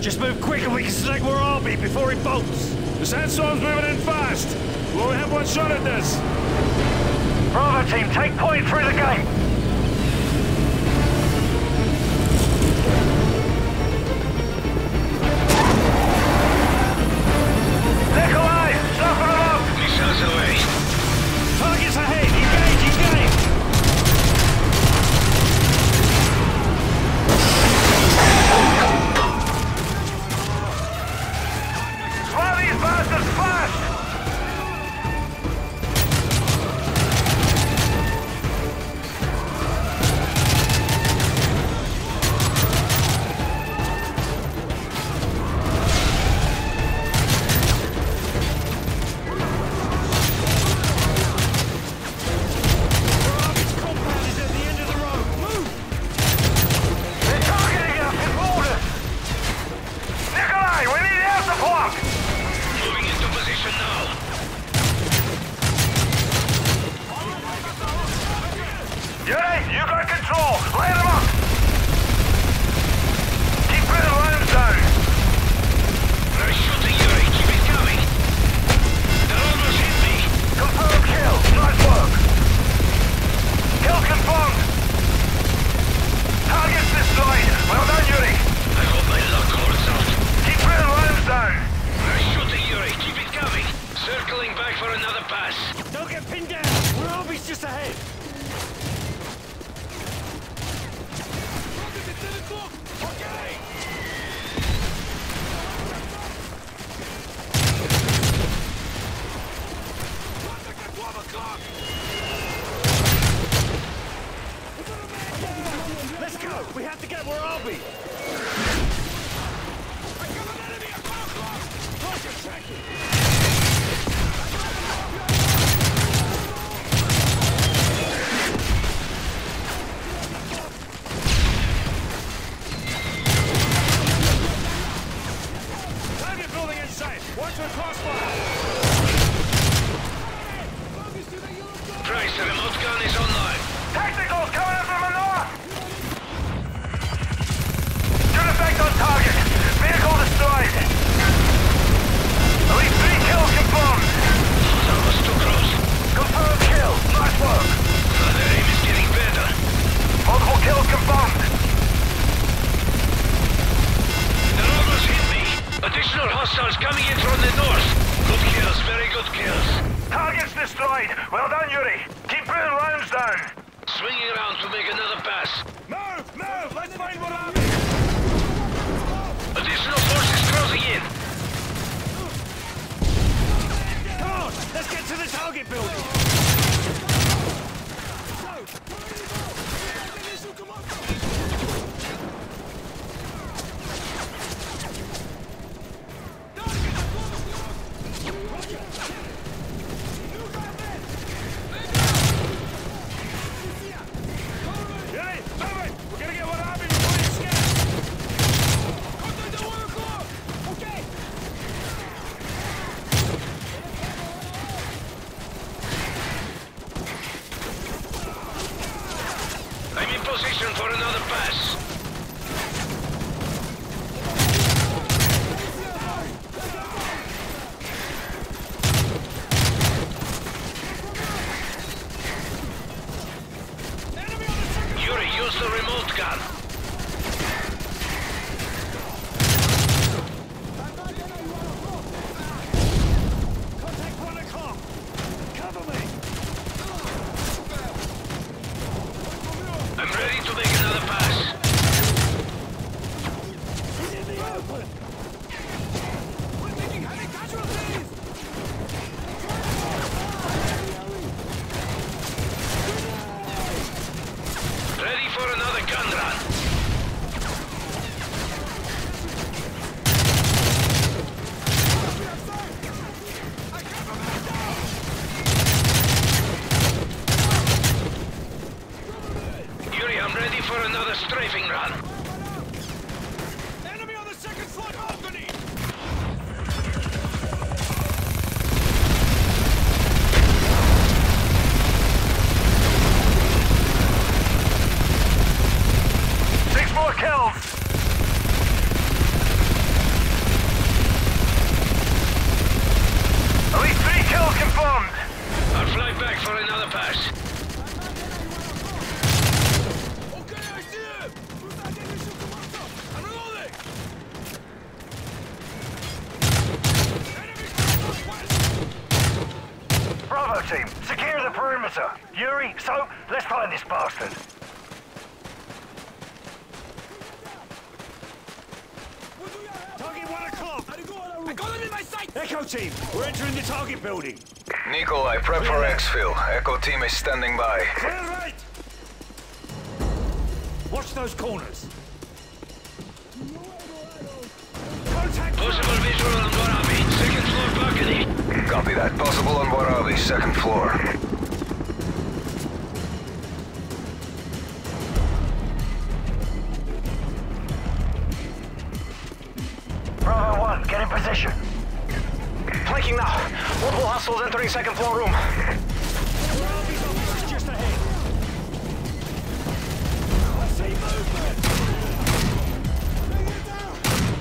Just move quick and we can select where I'll be before he bolts. The sandstorm's moving in fast. We'll only have one shot at this. Bravo team, take point through the gate. Nikolai, soften them up. Missiles away. Targets ahead, engage, engage. Slow these bastards fast. Let's go! We have to get where I'll be! Target building in sight. Watch for crossfire. Price, the remote gun is online. Tacticals coming in from the north! Shoot effect on target. Vehicle destroyed. At least 3 kills confirmed. That was too close. Confirmed kill. Nice work. The aim is getting better. Multiple kills confirmed. The robbers hit me. Additional hostiles coming in from the north. Good kills, very good kills. Target's destroyed. Well done, Yuri. Keep putting rounds down. Swinging around to make another pass. Move! Move! Let's find what I'm... Additional forces closing in. Come on, let's get to the target building. I'm in position for another pass. Yuri, use the remote gun. Contact 1 o'clock. Cover me. I'm ready to make another pass. He's in the open. We're taking heavy casualties. Ready for another gun run. Yuri, I'm ready for another strafing run. Enemy on the second floor balcony! Six more kills. answer. Yuri, so let's find this bastard. Target 1 o'clock! I got him in my sight! Echo team, we're entering the target building. Nikolai, prep for exfil. Echo team is standing by. Clear right! Watch those corners. Contact! Possible visual on Warabi, second floor balcony. Copy that. Possible on Warabi, second floor. Bravo 1, get in position. Flanking now. Multiple hostiles entering second floor room. Warabi's office is just ahead. I see movement! Bring it down!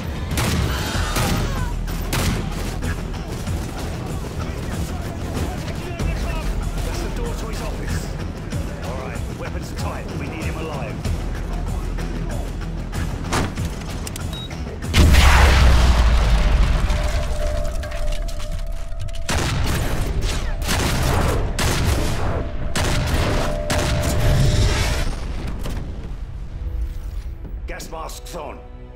That's the door to his office. Alright, weapons are tight. We need him alive. Gas masks on.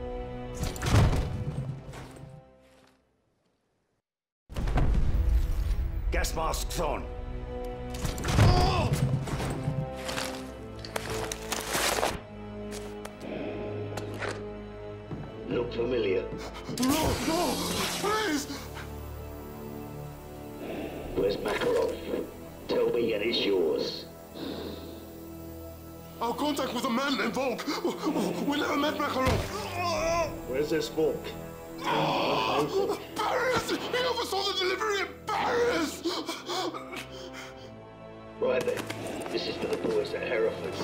Gas masks on. Look familiar. No, please! Where's Makarov? Tell me and it's yours. Our contact with a man named Volk. We never met Makarov. Where's this Volk? Paris! He oversaw the delivery in Paris! Right then. This is for the boys at Hereford.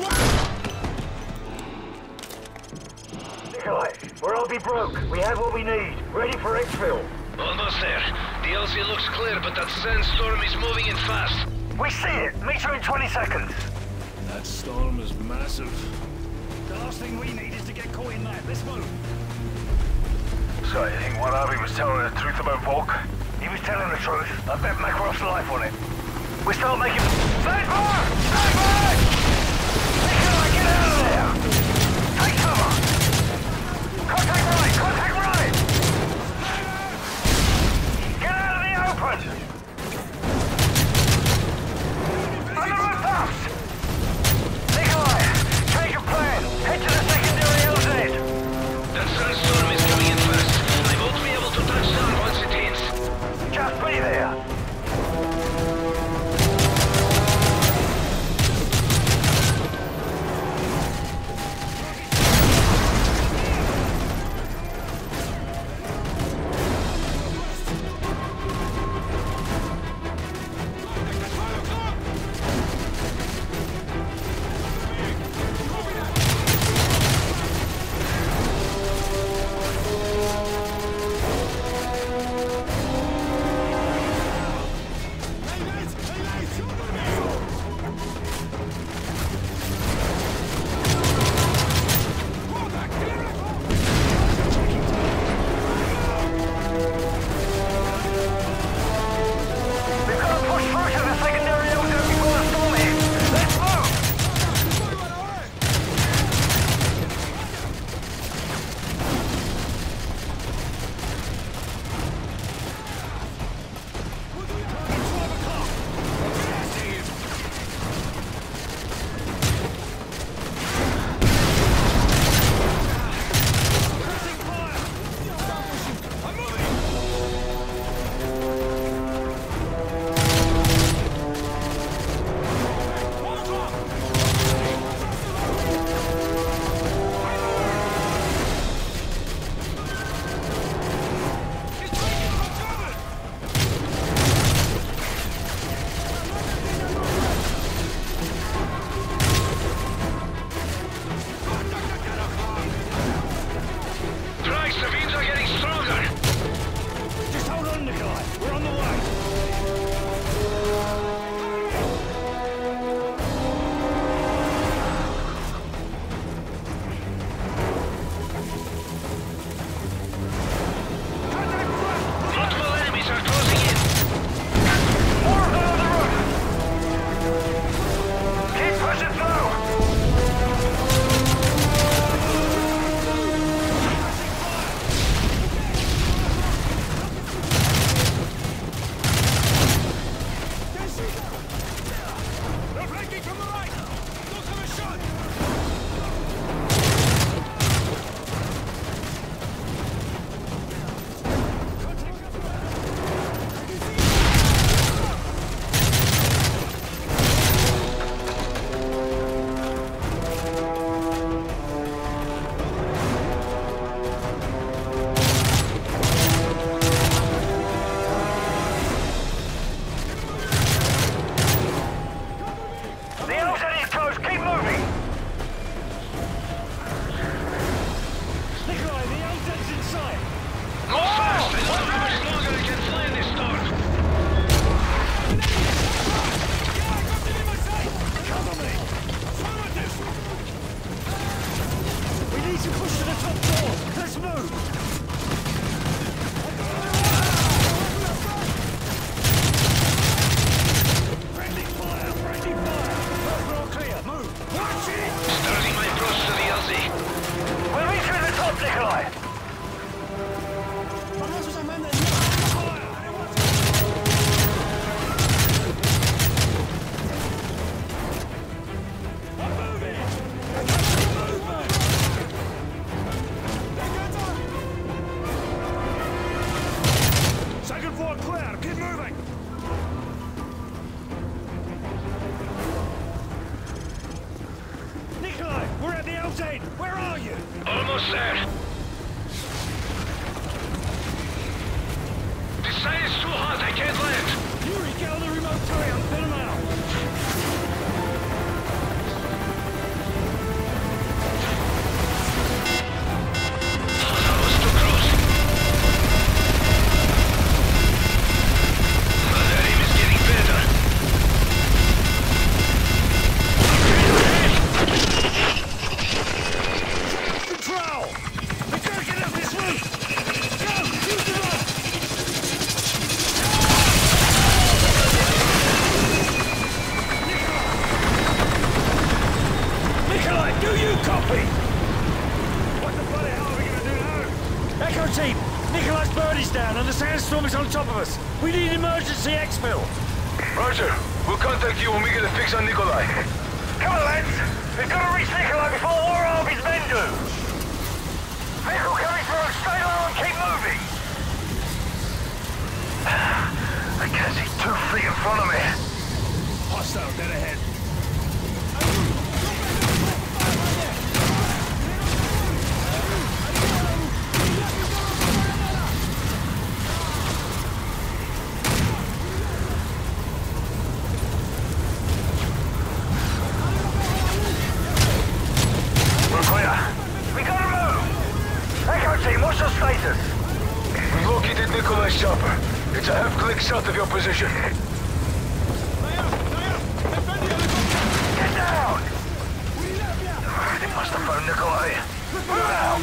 Nikolai, Warabi broke. We have what we need. Ready for exfil. Almost there. The LZ looks clear, but that sandstorm is moving in fast. We see it. Meet you in 20 seconds. That storm is massive. The last thing we need is to get caught in that. Let's move. So you think Warabi was telling the truth about Volk? He was telling the truth. I bet Makarov's life on it. We start making... Stand fire! Stand by! Nikolai, get out of there! Take cover! Contact right! Contact right! Get out of the open! On the rooftops! Nikolai, change your plan. Head to the secondary LZ. That sandstorm is coming in fast. I won't be able to touch down once it hits. Just be there. Starting my approach to the LZ. We'll reach you at the top, Nikolai. Second floor clear. Keep moving. Nikolai, we're at the LZ. Where are you? Almost there. This side is too hot, I can't land. Yuri, get on the remote turret and pin him out. Oh, that was too close. Oh, that aim is getting better. Control! We gotta get up this roof! Go! Use the rope! Nikolai, do you copy? What the bloody hell are we gonna do now? Echo team! Nikolai's bird is down and the sandstorm is on top of us. We need emergency exfil. Roger. We'll contact you when we get a fix on Nikolai. Come on, lads. We've got to reach Nikolai before War Arby's men do. Vehicle coming through. Stay low and keep moving. I can't see 2 feet in front of me. Hostile dead ahead. We're clear. We gotta move. Echo team, what's your status? We've located Nikolai's chopper. It's a half-click south of your position. Get down! They must have found Nikolai. Move out!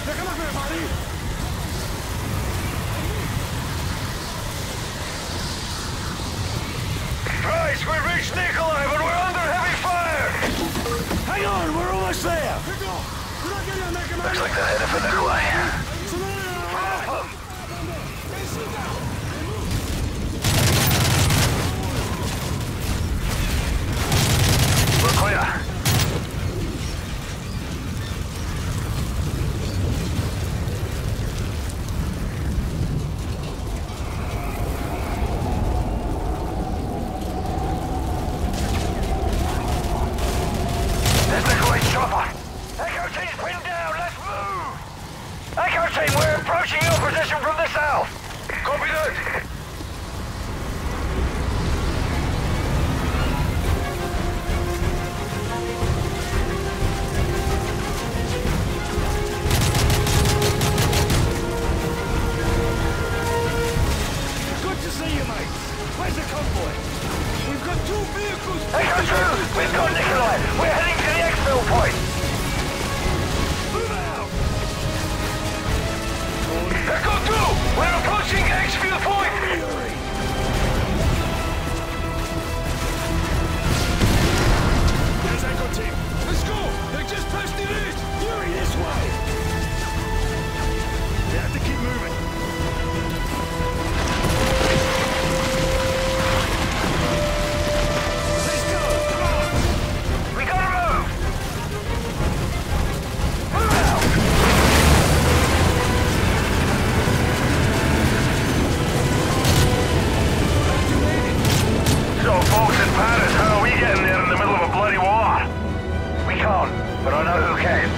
Christ, we reached Nikolai, but we're under heavy fire! Hang on, we're almost there! Looks like they're headed for Nikolai. Drop them! We're clear. There's Nikolai's chopper. Echo team's pinned down. Let's move. Echo team, we're approaching your position from the south. Copy that. Good to see you, mate. Where's the convoy? We've got 2 vehicles! Echo 2, we've got Nikolai. We're heading to the exfil point. Move out! Echo 2! We're approaching exfil point! There's Echo Team. Let's go! They just passed it in! Yuri, this way! We have to keep moving. Let's go! Come on! We gotta move. Move out. So, folks in Paris, how are we getting there in the middle of a bloody war? We can't, but I know who can.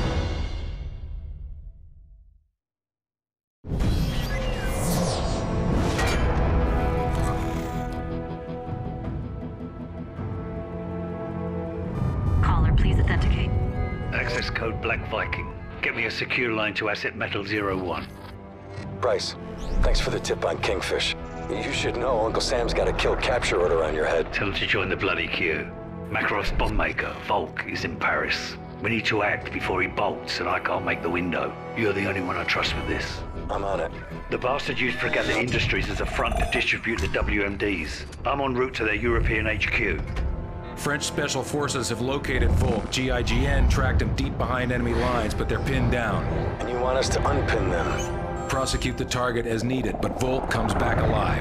Caller, please authenticate. Access code Black Viking. Get me a secure line to Asset Metal 01. Bryce, thanks for the tip on Kingfish. You should know Uncle Sam's got a kill capture order on your head. Tell him to join the bloody queue. Makarov's bomb maker, Volk, is in Paris. We need to act before he bolts, and I can't make the window. You're the only one I trust with this. I'm on it. The bastard used Fregatta Industries as a front to distribute the WMDs. I'm en route to their European HQ. French Special Forces have located Volk. GIGN tracked him deep behind enemy lines, but they're pinned down. And you want us to unpin them? Prosecute the target as needed, but Volk comes back alive.